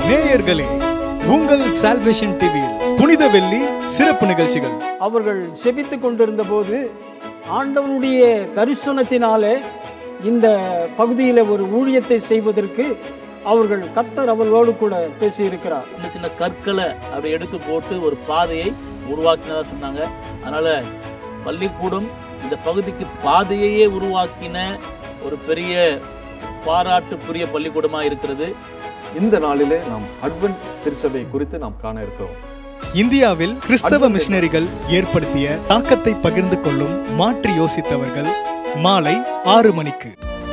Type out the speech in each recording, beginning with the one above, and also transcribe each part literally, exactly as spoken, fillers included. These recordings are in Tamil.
நேயர்களே, உங்கள் சால்வேஷன் டிவியில் புனித வெள்ளி சிறப்பு நிகழ்ச்சிகள். அவர்கள் செபித்துக் கொண்டிருந்த போது ஆண்டவனுடைய தரிசனத்தினாலே இந்த பகுதியில் ஒரு ஊழியத்தை செய்வதற்கு அவர்கள் கர்த்தர் அவர்களோடு கூட பேசியிருக்கிறார். சின்ன சின்ன கற்களை அப்படி எடுத்து போட்டு ஒரு பாதையை உருவாக்கினதா சொன்னாங்க. அதனால பள்ளிக்கூடம் இந்த பகுதிக்கு பாதையையே உருவாக்கின ஒரு பெரிய பாராட்டுக்குரிய பள்ளிக்கூடமா இருக்கிறது. இந்த நாளிலே நாம் அட்வென்ட் திருச்சபை குறித்து நாம் காண இருக்கிறோம். இந்தியாவில் கிறிஸ்தவ மிஷனரிகள் ஏற்படுத்திய தாக்கத்தை பகிர்ந்து கொள்ளும் மாற்றி யோசித்தவர்கள் மாலை ஆறு மணிக்கு.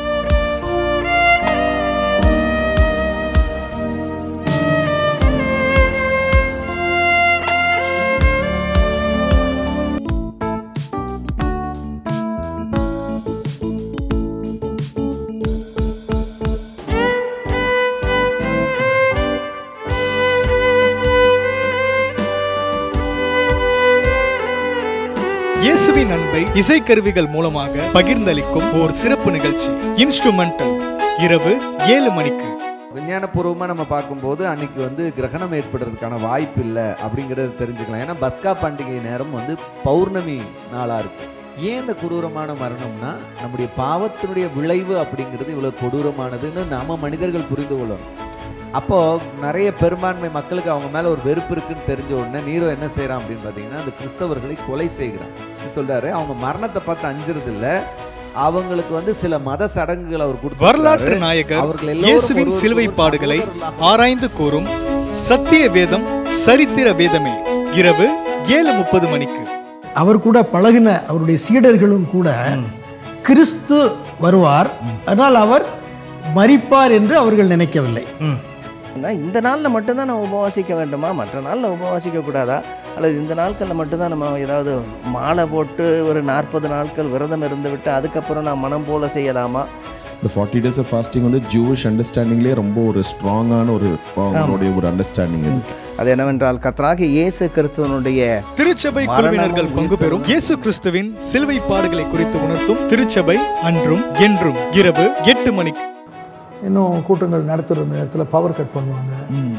இயேசுவின் அன்பை இசைக்கருவிகள் மூலமாக பகிர்ந்தளிக்கும் ஒரு சிறப்பு நிகழ்ச்சி இன்ஸ்ட்ருமெண்டல் இரவு ஏழு மணிக்கு. விஞ்ஞானபூர்வமாக நம்ம பார்க்கும்போது அன்னைக்கு வந்து கிரகணம் ஏற்படுறதுக்கான வாய்ப்பு இல்லை அப்படிங்கிறத தெரிஞ்சுக்கலாம். ஏன்னா பஸ்கா பண்டிகை நேரம் வந்து பௌர்ணமி நாளாக இருக்கு. ஏன் இந்த கொடூரமான மரணம்னா நம்முடைய பாவத்தினுடைய விளைவு அப்படிங்கிறது இவ்வளோ கொடூரமானதுன்னு நம்ம மனிதர்கள் புரிந்து கொள்ளணும். அப்போது நிறைய பெரும்பான்மை மக்களுக்கு அவங்க மேலே ஒரு வெறுப்பு இருக்குன்னு தெரிஞ்ச உடனே நீரோ என்ன செய்கிறான் அப்படின்னு பார்த்தீங்கன்னா அந்த கிறிஸ்தவர்களை கொலை செய்கிறான். சொல்றாரு அவங்க மரணத்தை பார்த்து அஞ்சுறது இல்லை, அவங்களுக்கு வந்து சில மத சடங்குகள் அவர் கொடுத்து. வரலாற்று நாயகர் இயேசுவின் சிலுவை பாடுகளை ஆராய்ந்து கூறும் சத்திய வேதம் சரித்திர வேதமே இரவு ஏழு முப்பது மணிக்கு. அவர் கூட பழகின அவருடைய சீடர்களும் கூட கிறிஸ்து வருவார், ஆனால் அவர் மரிப்பார் என்று அவர்கள் நினைக்கவில்லை. இந்த நாளில் மட்டும்தான் நம்ம உபவாசிக்க வேண்டுமா, மற்ற நாளில் உபவாசிக்க கூடாதா, அல்லது இந்த நாட்களில் மட்டும்தான் நம்ம ஏதாவது மாலை போட்டு ஒரு நாற்பது நாட்கள் விரதம் இருந்து விட்டு அதுக்கப்புறம் நான் மனம் போல செய்யலாமா? இந்த ஃபார்ட்டி டேஸ் ஆஃப் ஃபாஸ்டிங் வந்து ஜூவிஷ் அண்டர்ஸ்டாண்டிங்லேயே ரொம்ப ஒரு ஸ்ட்ராங்கான ஒரு அவங்களுடைய ஒரு அண்டர்ஸ்டாண்டிங் இருக்கு. அது என்னவென்றால் கர்த்தராகிய இயேசு கிறிஸ்துவனுடைய திருச்சபை குழுவினர்கள் பங்கு பெறும் இயேசு கிறிஸ்துவின் சிலுவை பாடுகளை குறித்து உணர்த்தும் திருச்சபை அன்றும் என்றும் இரவு எட்டு மணிக்கு. இன்னும் கூட்டங்கள் நடத்துகிற நேரத்தில் பவர் கட் பண்ணுவாங்க.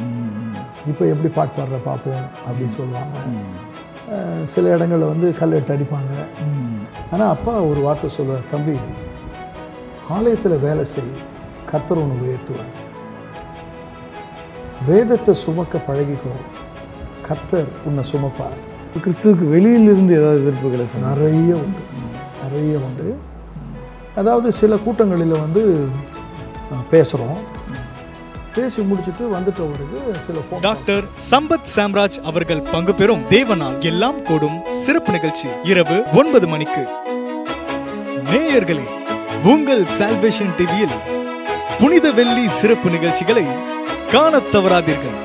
இப்போ எப்படி பாட்டு பாடுற பார்ப்போம் அப்படின்னு சொல்லுவாங்க. சில இடங்களில் வந்து கல் எடுத்து அடிப்பாங்க. ஆனால் அப்பா ஒரு வார்த்தை சொல்லுவார், தம்பி ஆலயத்தில் வேலை செய், கர்த்தர் ஒன்று உயர்த்துவார். வேதத்தை சுமக்க பழகிக்கோ, கர்த்தர் உன்னை சுமப்பார். கிறிஸ்துவுக்கு வெளியிலிருந்து ஏதாவது எதிர்ப்புகளை நிறைய உண்டு, நிறைய உண்டு. அதாவது சில கூட்டங்களில் வந்து பேசுகிறோம், பேசி முடிச்சுட்டு வந்துட்டவருக்கு சில டாக்டர் சம்பத் சாம்ராஜ் அவர்கள் பங்கு பெறும் தேவனால் எல்லாம் கூடும் சிறப்பு நிகழ்ச்சி இரவு ஒன்பது மணிக்கு. நேயர்களே, உங்கள் சால்வேஷன் டிவியில் புனித வெள்ளி சிறப்பு நிகழ்ச்சிகளை காணத் தவறாதீர்கள்.